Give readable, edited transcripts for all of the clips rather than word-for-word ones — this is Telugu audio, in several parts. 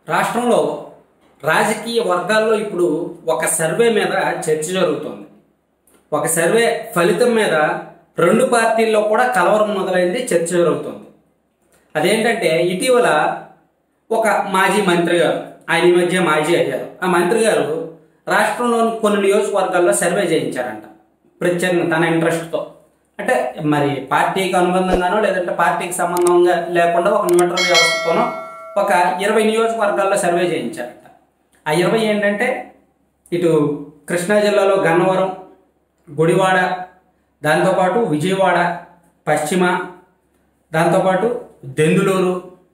రాష్ట్రంలో రాజకీయ వర్గాల్లో ఇప్పుడు ఒక సర్వే మీద చర్చ జరుగుతుంది. ఒక సర్వే ఫలితం మీద రెండు పార్టీల్లో కూడా కలవరం మొదలైంది, చర్చ జరుగుతుంది. అదేంటంటే ఇటీవల ఒక మాజీ మంత్రి గారు, ఆయన ఈ మధ్య మాజీ అయ్యారు, ఆ మంత్రి గారు రాష్ట్రంలోని కొన్ని నియోజకవర్గాల్లో సర్వే చేయించారంట ప్రత్యేకంగా తన ఇంట్రెస్ట్తో. అంటే మరి పార్టీకి అనుబంధంగానో లేదంటే పార్టీకి సంబంధంగా లేకుండా ఒక న్యూట్రల్ వ్యవస్థతోనో ఒక 20 నియోజకవర్గాల్లో సర్వే చేయించారంట. ఆ 20 ఏంటంటే ఇటు కృష్ణా జిల్లాలో గన్నవరం, గుడివాడ, దాంతోపాటు విజయవాడ పశ్చిమ, దాంతోపాటు దెందులూరు,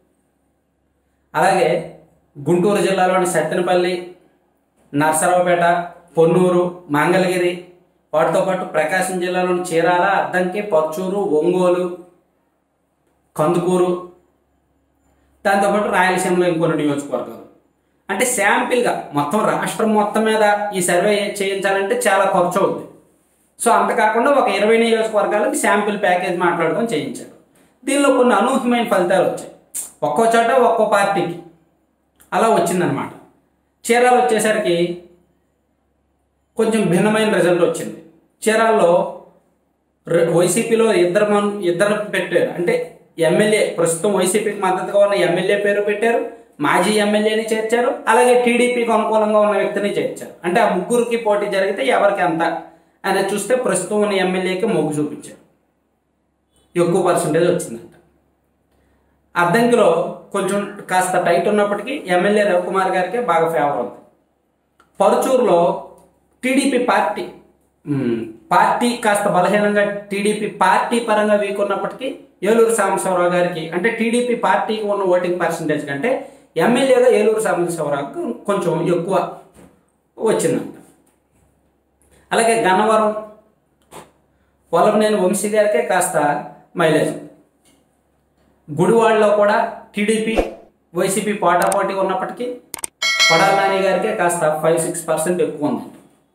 అలాగే గుంటూరు జిల్లాలోని సత్తెనపల్లి, నర్సరావుపేట, పొన్నూరు, మంగళగిరి, వాటితో పాటు ప్రకాశం జిల్లాలోని చీరాల, అద్దంకి, పర్చూరు, ఒంగోలు, కందుకూరు, దాంతోపాటు రాయలసీమలో ఇంకొన్ని నియోజకవర్గాలు. అంటే శాంపిల్గా మొత్తం రాష్ట్రం మొత్తం మీద ఈ సర్వే చేయించాలంటే చాలా ఖర్చు అవుతుంది. సో అంతకాకుండా ఒక 20 నియోజకవర్గాలకి శాంపిల్ ప్యాకేజ్ మాట్లాడుకొని చేయించారు. దీనిలో కొన్ని అనూహ్యమైన ఫలితాలు వచ్చాయి. ఒక్కో చోట ఒక్కో పార్టీకి అలా వచ్చిందనమాట. చీరాలు వచ్చేసరికి కొంచెం భిన్నమైన రిజల్ట్ వచ్చింది. చీరాల్లో వైసీపీలో ఇద్దరు పెట్టారు. అంటే ఎమ్మెల్యే, ప్రస్తుతం వైసీపీకి మద్దతుగా ఉన్న ఎమ్మెల్యే పేరు పెట్టారు, మాజీ ఎమ్మెల్యేని చేర్చారు, అలాగే టీడీపీకి అనుకూలంగా ఉన్న వ్యక్తిని చేర్చారు. అంటే ఆ ముగ్గురికి పోటీ జరిగితే ఎవరికి ఎంత అనేది చూస్తే ప్రస్తుతం ఉన్న ఎమ్మెల్యేకి మొగ్గు చూపించారు, ఎక్కువ పర్సంటేజ్ వచ్చిందంట. అద్దంకిలో కొంచెం కాస్త టైట్ ఉన్నప్పటికీ ఎమ్మెల్యే రవికుమార్ గారికి బాగా ఫేవర్ ఉంది. పరుచూరులో టీడీపీ పార్టీ కాస్త బలహీనంగా టీడీపీ పార్టీ పరంగా వీక్ ఉన్నప్పటికీ ఏలూరు సాంబశివరావు గారికి, అంటే టీడీపీ పార్టీకి ఉన్న ఓటింగ్ పర్సంటేజ్ కంటే ఎమ్మెల్యేగా ఏలూరు సాంబశివరావుకి కొంచెం ఎక్కువ వచ్చిందంట. అలాగే గన్నవరం వల్లభనేని వంశీ గారికే కాస్త మైలేజ్ ఉంది. గుడివాడలో కూడా టీడీపీ వైసీపీ పోటాపోటీ ఉన్నప్పటికీ కొడాలి నాని గారికే కాస్త 5-6% ఎక్కువ ఉంది.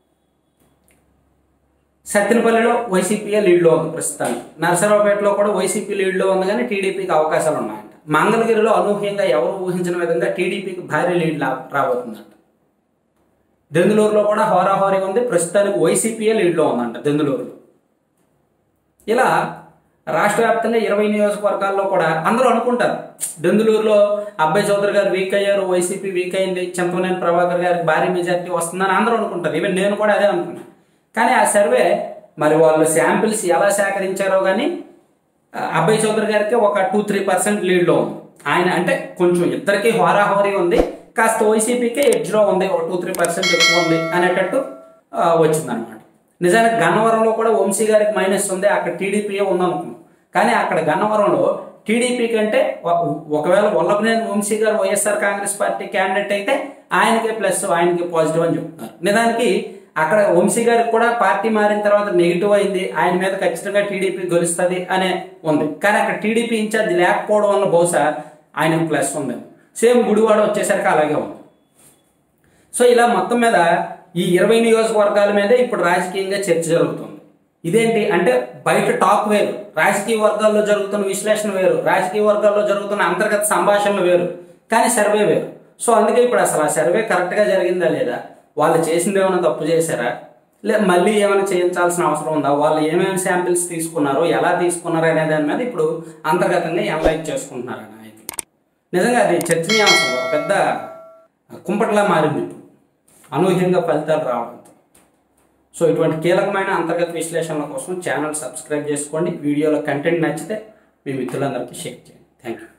సత్తెనపల్లిలో వైసీపీయే లీడ్లో ఉంది ప్రస్తుతానికి. నర్సరావుపేటలో కూడా వైసీపీ లీడ్లో ఉంది, కానీ టీడీపీకి అవకాశాలు ఉన్నాయంట. మంగళగిరిలో అనూహ్యంగా ఎవరు ఊహించిన విధంగా టీడీపీకి భారీ లీడ్ రాబోతుందంట. దెందులూరులో కూడా హోరాహోరీ ఉంది, ప్రస్తుతానికి వైసీపీయే లీడ్లో ఉందంట దెందులూరులో. ఇలా రాష్ట్ర వ్యాప్తంగా 20 నియోజకవర్గాల్లో కూడా అందరూ అనుకుంటారు దెందులూరులో అబ్బాయి చౌదరి గారు వీక్ అయ్యారు, వైసీపీ వీక్ అయింది, చింతమనేని ప్రభాకర్ గారికి భారీ మెజార్టీ వస్తుందని అందరూ అనుకుంటారు. ఈవెన్ నేను కూడా అదే అనుకున్నాను. కానీ ఆ సర్వే మరి వాళ్ళు శాంపిల్స్ ఎలా సేకరించారో కానీ అబ్బాయి చౌదరి గారికి ఒక 2-3% లీడ్లో ఉంది. ఆయన అంటే కొంచెం ఇద్దరికి హోరాహోరీ ఉంది, కాస్త వైసీపీకే ఎడ్జ్లో ఉంది, ఒక 2-3% ఎక్కువ ఉంది అనేటట్టు వచ్చిందనమాట. నిజానికి గన్నవరంలో కూడా వంశీ గారికి మైనస్ ఉంది, అక్కడ టీడీపీయే ఉందనుకున్నాం. కానీ అక్కడ గన్నవరంలో టీడీపీ కంటే ఒకవేళ వల్లభనేని వంశీ గారు వైఎస్ఆర్ కాంగ్రెస్ పార్టీ క్యాండిడేట్ అయితే ఆయనకే ప్లస్, ఆయనకి పాజిటివ్ అని చెప్తున్నారు. నిజానికి అక్కడ వంశీ గారికి కూడా పార్టీ మారిన తర్వాత నెగిటివ్ అయింది, ఆయన మీద ఖచ్చితంగా టీడీపీ గెలుస్తుంది అనే ఉంది. కానీ అక్కడ టీడీపీ ఇన్ఛార్జ్ లేకపోవడం వల్ల బహుశా ఆయనకు ప్లస్ ఉంది. సేమ్ గుడివాడ వచ్చేసరికి అలాగే ఉంది. సో ఇలా మొత్తం మీద ఈ 20 నియోజకవర్గాల మీదే ఇప్పుడు రాజకీయంగా చర్చ జరుగుతుంది. ఇదేంటి అంటే బయట టాక్ వేరు, రాజకీయ వర్గాల్లో జరుగుతున్న విశ్లేషణ వేరు, రాజకీయ వర్గాల్లో జరుగుతున్న అంతర్గత సంభాషణలు వేరు, కానీ సర్వే వేరు. సో అందుకే ఇప్పుడు అసలు ఆ సర్వే కరెక్ట్గా జరిగిందా లేదా, వాళ్ళు చేసింది ఏమైనా తప్పు చేశారా, మళ్ళీ ఏమైనా చేయించాల్సిన అవసరం ఉందా, వాళ్ళు ఏమేమి శాంపిల్స్ తీసుకున్నారో, ఎలా తీసుకున్నారు అనే దాని మీద ఇప్పుడు అంతర్గతంగా అనలైజ్ చేసుకుంటున్నారు నాయకులు. నిజంగా అది చర్చనీయాంశం, పెద్ద కుంపట్లా మారింది ఇప్పుడు అనూహ్యంగా ఫలితాలు రావడంతో. సో ఇటువంటి కీలకమైన అంతర్గత విశ్లేషణల కోసం ఛానల్ సబ్స్క్రైబ్ చేసుకోండి. వీడియోలో కంటెంట్ నచ్చితే మీ మిత్రులందరికీ షేర్ చేయండి. Thank you.